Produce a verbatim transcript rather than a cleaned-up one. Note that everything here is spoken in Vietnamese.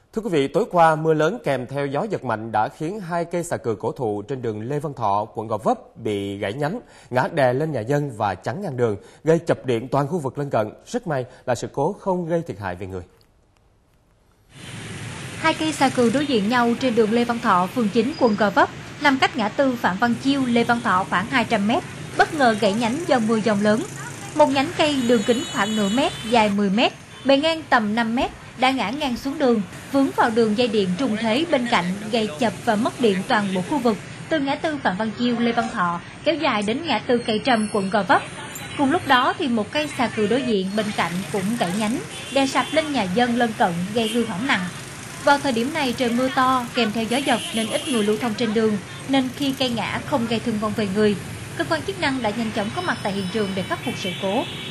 Thưa quý vị, tối qua mưa lớn kèm theo gió giật mạnh đã khiến hai cây xà cừ cổ thụ trên đường Lê Văn Thọ, quận Gò Vấp bị gãy nhánh, ngã đè lên nhà dân và chắn ngang đường, gây chập điện toàn khu vực lân cận. Rất may là sự cố không gây thiệt hại về người. Hai cây xà cừ đối diện nhau trên đường Lê Văn Thọ, phường chín, quận Gò Vấp, nằm cách ngã tư Phạm Văn Chiêu, Lê Văn Thọ khoảng hai trăm mét, bất ngờ gãy nhánh do mưa dông lớn. Một nhánh cây đường kính khoảng nửa mét, dài mười mét, bề ngang tầm năm mét đã ngã ngang xuống đường, vướng vào đường dây điện trùng thế bên cạnh, gây chập và mất điện toàn bộ khu vực từ ngã tư Phạm Văn Chiêu, Lê Văn Thọ kéo dài đến ngã tư Cây Trâm, quận Gò Vấp. Cùng lúc đó thì một cây xà cừ đối diện bên cạnh cũng gãy nhánh, đè sập lên nhà dân lân cận, gây hư hỏng nặng. Vào thời điểm này trời mưa to kèm theo gió dọc nên ít người lưu thông trên đường, nên khi cây ngã không gây thương vong về người. Cơ quan chức năng đã nhanh chóng có mặt tại hiện trường để khắc phục sự cố.